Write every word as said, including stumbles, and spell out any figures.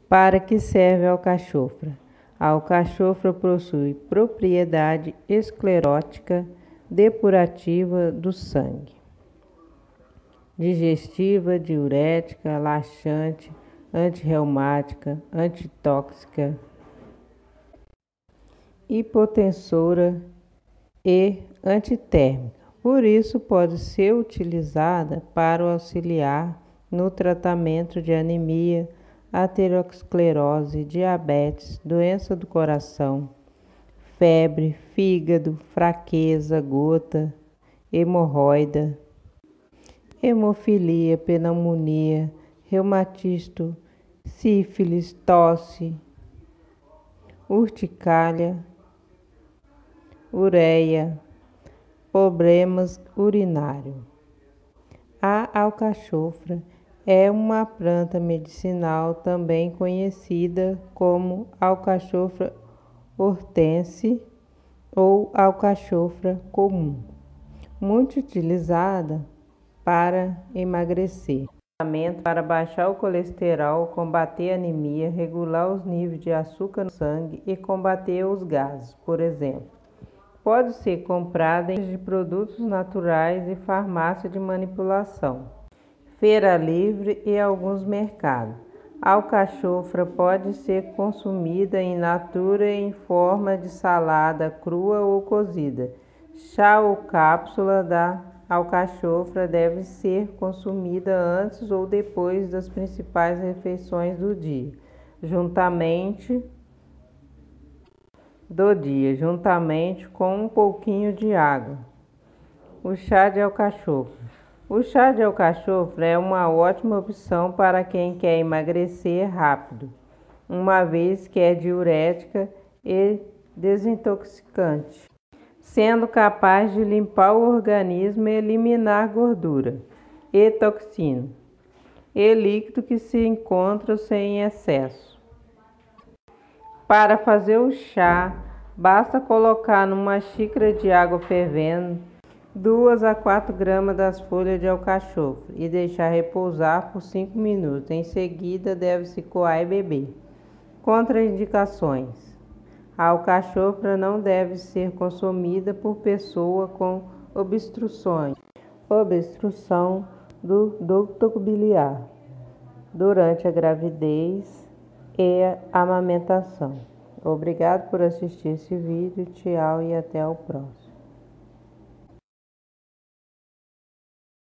Para que serve a alcachofra? A alcachofra possui propriedade esclerótica, depurativa do sangue, digestiva, diurética, laxante, antirreumática, antitóxica, hipotensora e antitérmica. Por isso, pode ser utilizada para auxiliar no tratamento de anemia, aterosclerose, diabetes, doença do coração, febre, fígado, fraqueza, gota, hemorroida, hemofilia, pneumonia, reumatismo, sífilis, tosse, urticária, ureia, problemas urinários. A alcachofra é uma planta medicinal também conhecida como alcachofra hortense ou alcachofra comum, muito utilizada para emagrecer, para baixar o colesterol, combater a anemia, regular os níveis de açúcar no sangue e combater os gases, por exemplo. Pode ser comprada em produtos naturais e farmácia de manipulação, feira livre e alguns mercados. A alcachofra pode ser consumida in natura em forma de salada crua ou cozida. Chá ou cápsula da alcachofra deve ser consumida antes ou depois das principais refeições do dia, juntamente do dia, juntamente com um pouquinho de água. O chá de alcachofra. O chá de alcachofra é uma ótima opção para quem quer emagrecer rápido, uma vez que é diurética e desintoxicante, sendo capaz de limpar o organismo e eliminar gordura e toxina e líquido que se encontram sem excesso. Para fazer o chá, basta colocar numa xícara de água fervendo duas a quatro gramas das folhas de alcachofra e deixar repousar por cinco minutos. Em seguida, deve-se coar e beber. Contraindicações: a alcachofra não deve ser consumida por pessoa com obstruções, obstrução do ducto biliar, durante a gravidez e a amamentação. Obrigado por assistir esse vídeo. Tchau e até o próximo.